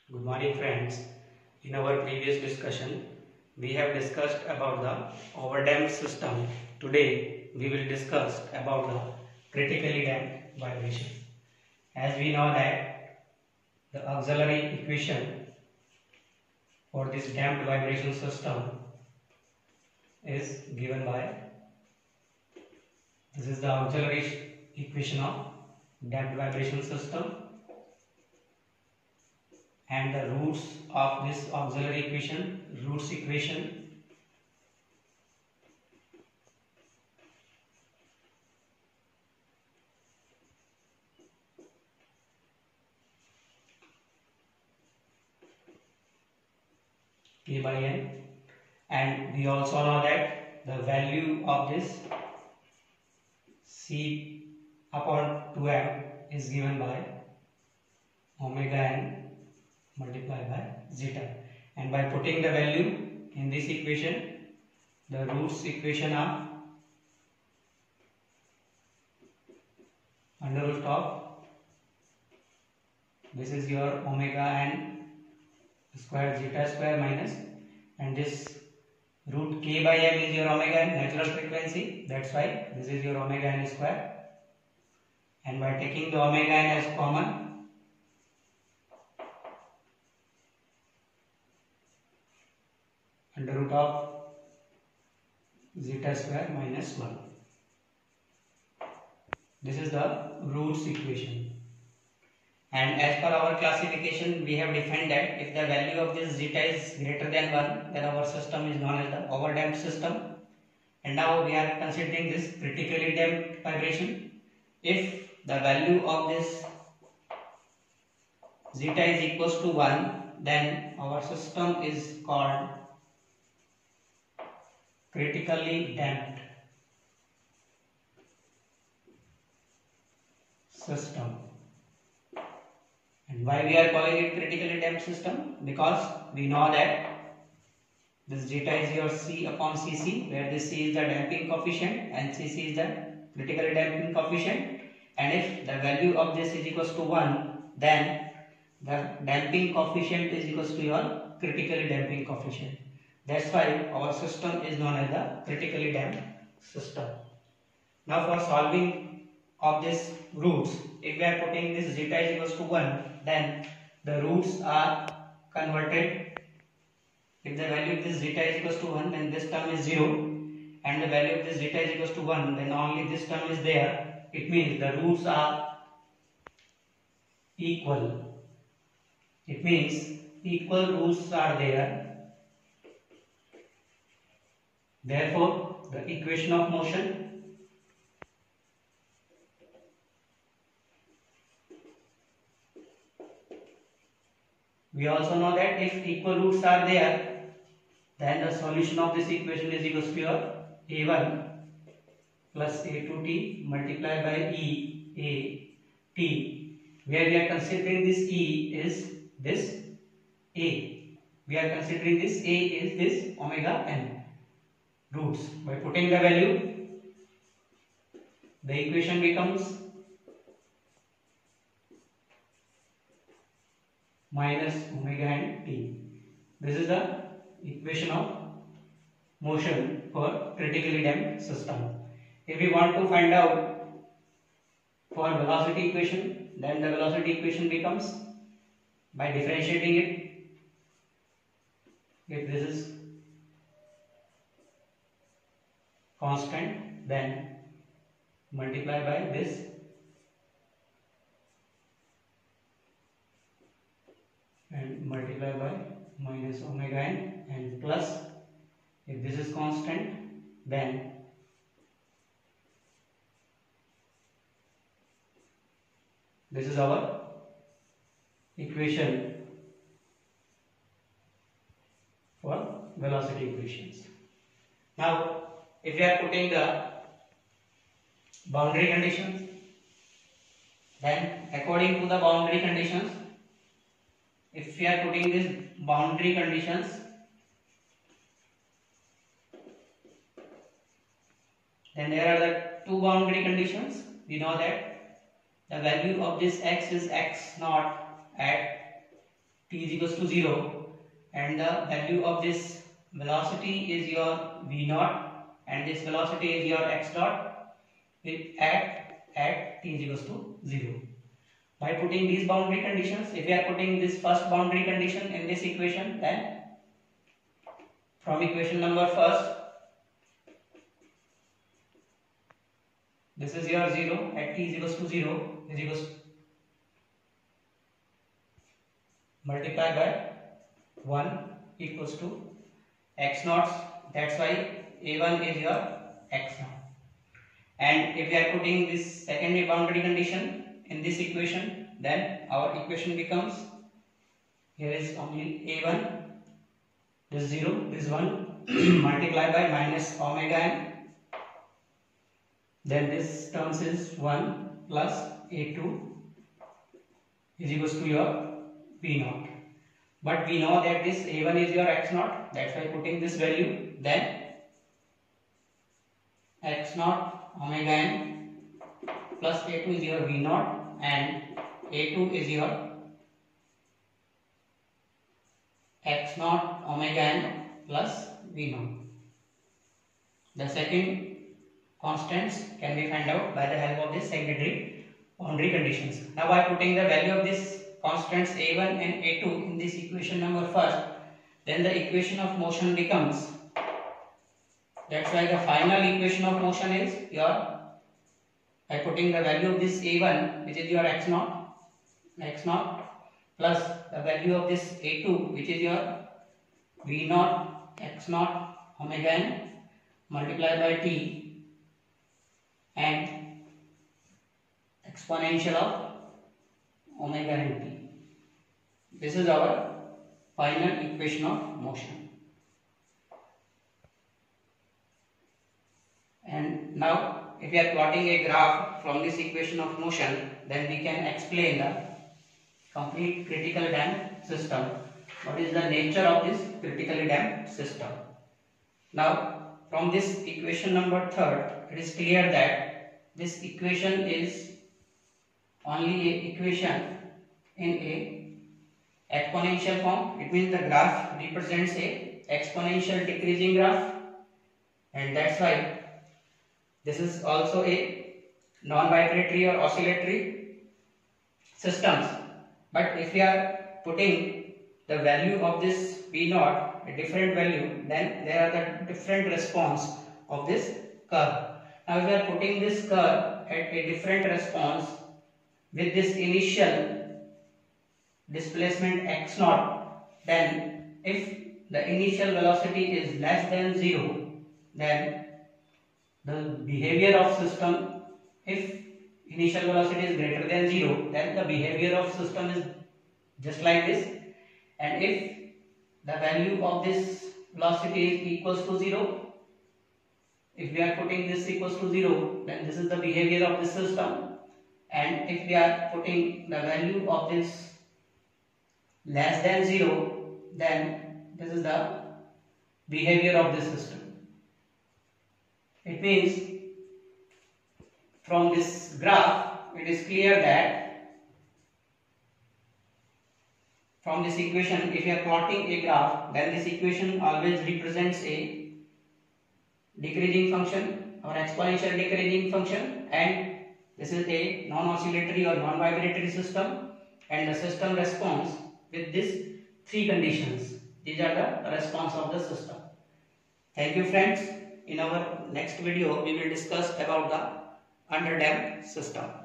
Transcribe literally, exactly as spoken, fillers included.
Good morning friends. In our previous discussion, we have discussed about the overdamped system. Today, we will discuss about the critically damped vibration. As we know that the auxiliary equation for this damped vibration system is given by, this is the auxiliary equation of damped vibration system, and the roots of this auxiliary equation, roots equation K by N, and we also know that the value of this C upon two M is given by omega N multiplied by zeta, and by putting the value in this equation, the roots equation are under root of, this is your omega N square zeta square minus, and this root K by M is your omega N natural frequency, that's why this is your omega N square, and by taking the omega N as common, under root of zeta square minus one. This is the roots equation. And as per our classification, we have defined that if the value of this zeta is greater than one, then our system is known as the overdamped system. And now we are considering this critically damped vibration. If the value of this zeta is equals to one, then our system is called critically damped system. And why we are calling it critically damped system? Because we know that this zeta is your C upon C C, where this C is the damping coefficient and C C is the critically damping coefficient. And if the value of this is equals to one, then the damping coefficient is equals to your critically damping coefficient. That's why our system is known as the critically damped system. Now for solving of this roots, if we are putting this zeta is equals to one, then the roots are converted. If the value of this zeta is equals to one, then this term is zero, and the value of this zeta is equals to one, then only this term is there. It means the roots are equal. It means equal roots are there. Therefore, the equation of motion we also know that if equal roots are there, then the solution of this equation is equals to your A one plus A two T multiplied by E A T, where we are considering this E is this A. We are considering this A is this omega N. Roots. By putting the value, the equation becomes minus omega N T. This is the equation of motion for critically damped system. If we want to find out for velocity equation, then the velocity equation becomes, by differentiating it, if this is constant, then multiply by this and multiply by minus omega N, and plus, if this is constant, then this is our equation for velocity equations. Now if we are putting the boundary conditions, then according to the boundary conditions, if we are putting these boundary conditions, then there are the two boundary conditions. We know that the value of this x is x naught at t is equals to zero, and the value of this velocity is your v naught, and this velocity is your x dot at at t is equals to zero. By putting these boundary conditions, if we are putting this first boundary condition in this equation, then from equation number first, this is your zero at t is equals to zero is equals to multiplied by one equals to x naught. That's why a one is your x naught. And if we are putting this secondary boundary condition in this equation, then our equation becomes, here is only a one, this zero, this one multiplied by minus omega n. Then this terms is one plus a two is equals to your v naught. But we know that this a one is your x naught, that's why putting this value, then x naught omega n plus a two is your v naught, and a two is your x naught omega n plus v naught. The second constants can be found out by the help of this secondary boundary conditions. Now by putting the value of this constants a one and a two in this equation number first, then the equation of motion becomes, that's why the final equation of motion is your, by putting the value of this a one, which is your x naught, x naught plus the value of this a two, which is your v naught x naught omega n multiplied by t, and exponential of omega n t. This is our final equation of motion. And now if we are plotting a graph from this equation of motion, then we can explain the complete critical damped system. What is the nature of this critically damped system? Now from this equation number third, it is clear that this equation is only a equation in a exponential form. It means the graph represents a exponential decreasing graph, and that's why this is also a non-vibratory or oscillatory systems. But if we are putting the value of this v naught, a different value, then there are the different response of this curve. Now if we are putting this curve at a different response with this initial displacement x naught, then if the initial velocity is less than zero, then the behavior of system, if initial velocity is greater than zero, then the behavior of system is just like this. And if the value of this velocity is equals to zero, if we are putting this equals to zero, then this is the behavior of the system. And if we are putting the value of this less than zero, then this is the behavior of the system. It means from this graph, it is clear that from this equation, if you are plotting a graph, then this equation always represents a decreasing function or exponential decreasing function, and this is a non-oscillatory or non-vibratory system, and the system responds with these three conditions. These are the response of the system. Thank you friends. In our next video, we will discuss about the underdamped system.